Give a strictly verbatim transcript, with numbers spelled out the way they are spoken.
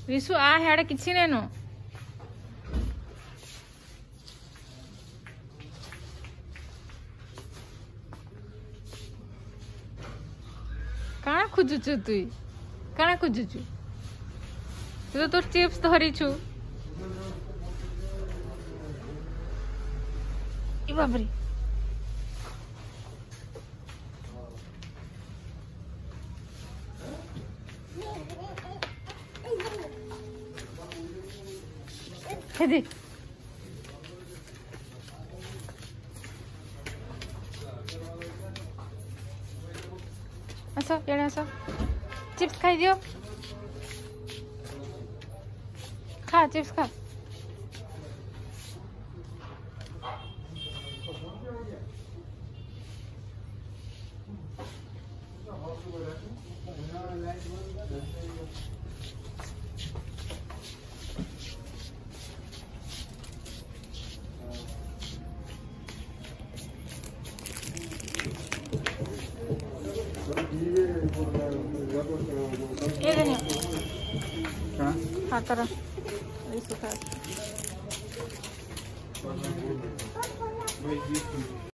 ରିସୁ ଆ ହେଆଡେ କିଛି ନେନ काना खोजुचु तुई काना खोजुचु तू तो तोर चिप्स धरिछु ई बाबरे हे दे आस ये आस चिप्स खाई दियो खा चिप्स खा ये देखिए हाँ हाँ करो इसे खा